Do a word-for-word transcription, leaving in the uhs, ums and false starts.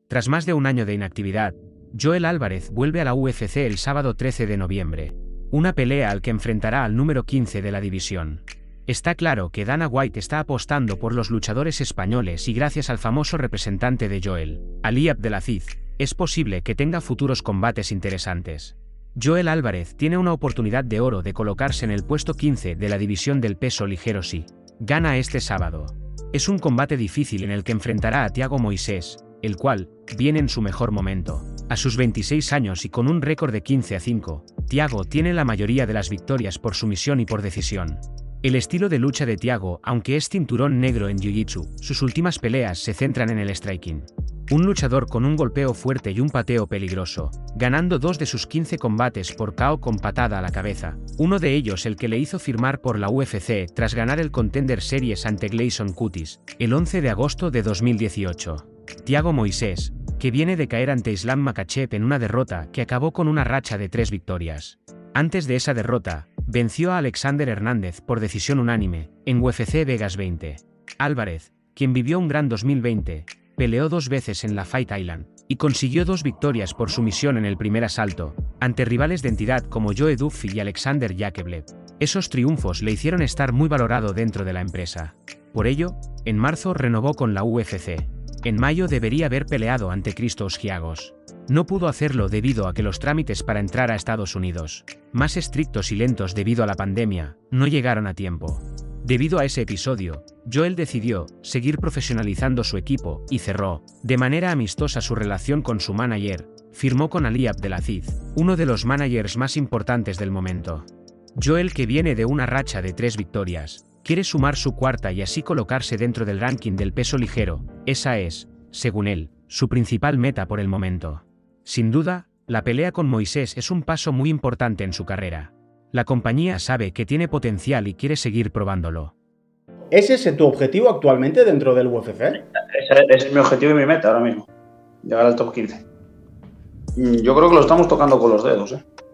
Tras más de un año de inactividad, Joel Álvarez vuelve a la U F C el sábado trece de noviembre, una pelea al que enfrentará al número quince de la división. Está claro que Dana White está apostando por los luchadores españoles y gracias al famoso representante de Joel, Ali Abdelaziz, es posible que tenga futuros combates interesantes. Joel Álvarez tiene una oportunidad de oro de colocarse en el puesto quince de la división del peso ligero si gana este sábado. Es un combate difícil en el que enfrentará a Thiago Moisés, el cual viene en su mejor momento. A sus veintiséis años y con un récord de quince a cinco, Thiago tiene la mayoría de las victorias por sumisión y por decisión. El estilo de lucha de Thiago, aunque es cinturón negro en Jiu-Jitsu, sus últimas peleas se centran en el striking. Un luchador con un golpeo fuerte y un pateo peligroso, ganando dos de sus quince combates por K O con patada a la cabeza, uno de ellos el que le hizo firmar por la U F C tras ganar el Contender Series ante Gleison Curtis, el once de agosto de dos mil dieciocho. Thiago Moisés, que viene de caer ante Islam Makhachev en una derrota que acabó con una racha de tres victorias. Antes de esa derrota, venció a Alexander Hernández por decisión unánime, en U F C Vegas veinte. Álvarez, quien vivió un gran dos mil veinte, peleó dos veces en la Fight Island, y consiguió dos victorias por sumisión en el primer asalto, ante rivales de entidad como Joe Duffy y Alexander Yakovlev. Esos triunfos le hicieron estar muy valorado dentro de la empresa. Por ello, en marzo renovó con la U F C. En mayo debería haber peleado ante Christos Giagos. No pudo hacerlo debido a que los trámites para entrar a Estados Unidos, más estrictos y lentos debido a la pandemia, no llegaron a tiempo. Debido a ese episodio, Joel decidió seguir profesionalizando su equipo y cerró, de manera amistosa, su relación con su manager. Firmó con Ali Abdelaziz, uno de los managers más importantes del momento. Joel, que viene de una racha de tres victorias, quiere sumar su cuarta y así colocarse dentro del ranking del peso ligero. Esa es, según él, su principal meta por el momento. Sin duda, la pelea con Moisés es un paso muy importante en su carrera. La compañía sabe que tiene potencial y quiere seguir probándolo. ¿Es ese tu objetivo actualmente dentro del U F C? Ese, ese es mi objetivo y mi meta ahora mismo, llegar al top quince. Yo creo que lo estamos tocando con los dedos, ¿eh?